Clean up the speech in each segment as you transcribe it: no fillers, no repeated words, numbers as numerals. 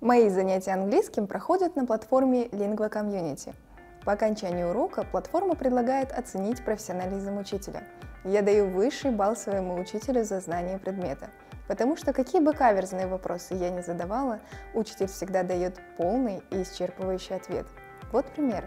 Мои занятия английским проходят на платформе Lingua Community. По окончанию урока платформа предлагает оценить профессионализм учителя. Я даю высший балл своему учителю за знание предмета, потому что какие бы каверзные вопросы я ни задавала, учитель всегда дает полный и исчерпывающий ответ. Вот пример.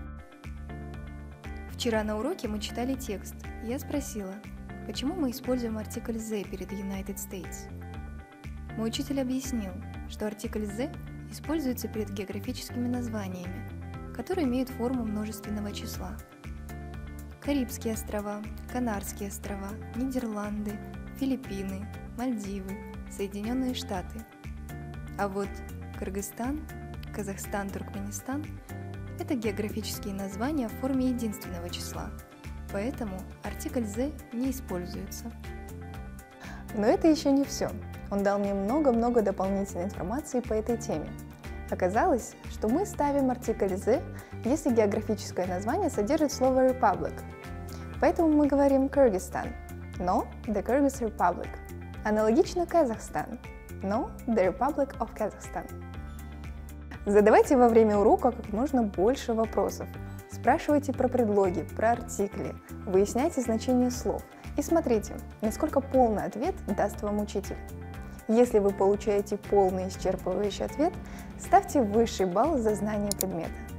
Вчера на уроке мы читали текст. Я спросила, почему мы используем артикль «the» перед United States? Мой учитель объяснил, что артикль «the» используется перед географическими названиями, которые имеют форму множественного числа. Карибские острова, Канарские острова, Нидерланды, Филиппины, Мальдивы, Соединенные Штаты. А вот Кыргызстан, Казахстан, Туркменистан – это географические названия в форме единственного числа, поэтому артикль «the» не используется. Но это еще не все. Он дал мне много-много дополнительной информации по этой теме. Оказалось, что мы ставим артикль «the», если географическое название содержит слово «republic». Поэтому мы говорим «Кыргызстан», но «the Kyrgyz Republic». Аналогично «Казахстан», но «the Republic of Kazakhstan». Задавайте во время урока как можно больше вопросов. Спрашивайте про предлоги, про артикли, выясняйте значение слов и смотрите, насколько полный ответ даст вам учитель. Если вы получаете полный исчерпывающий ответ, ставьте высший балл за знание предмета.